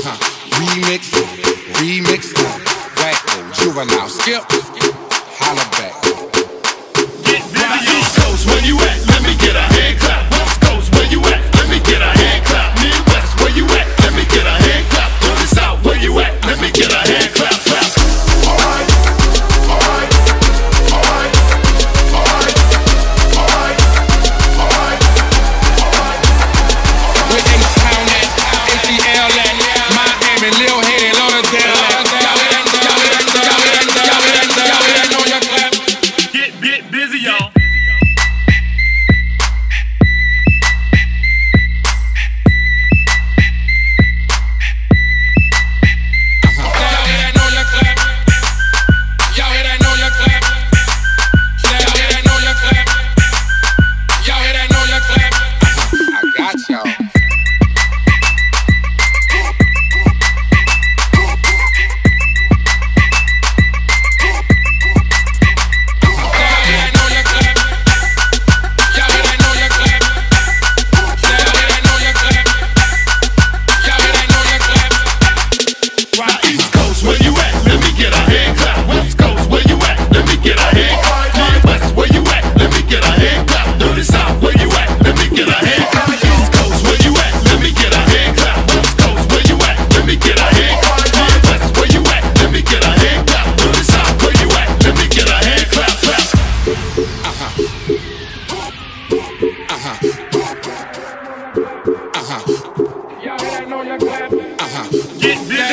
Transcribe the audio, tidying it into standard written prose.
Remix, remix, Wacko, Juvenile, Skip, holla back. Get busy, East Coast, where you at? Let me get a hand clap. West Coast, where you at? Let me get a hand clap. Midwest, where you at? Let me get a hand clap. Go to South, where you at? Let me get a hand clap. Alright, alright, alright, alright, alright, alright, alright. Where H-Town at, ATL at, Miami, Lil Haiti, Lauderdale at. Get busy, y'all. Get busy.